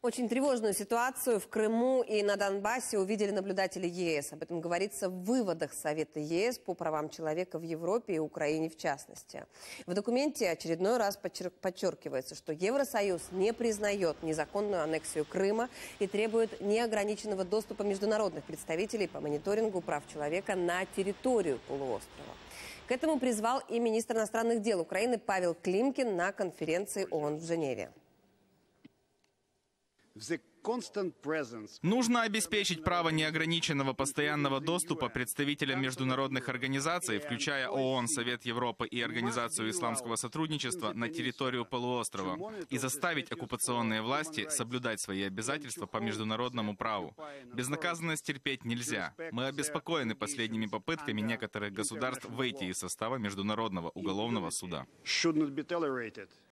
Очень тревожную ситуацию в Крыму и на Донбассе увидели наблюдатели ЕС. Об этом говорится в выводах Совета ЕС по правам человека в Европе и Украине в частности. В документе очередной раз подчеркивается, что Евросоюз не признает незаконную аннексию Крыма и требует неограниченного доступа международных представителей по мониторингу прав человека на территорию полуострова. К этому призвал и министр иностранных дел Украины Павел Климкин на конференции ООН в Женеве. Нужно обеспечить право неограниченного постоянного доступа представителям международных организаций, включая ООН, Совет Европы и Организацию исламского сотрудничества, на территорию полуострова, и заставить оккупационные власти соблюдать свои обязательства по международному праву. Безнаказанность терпеть нельзя. Мы обеспокоены последними попытками некоторых государств выйти из состава Международного уголовного суда.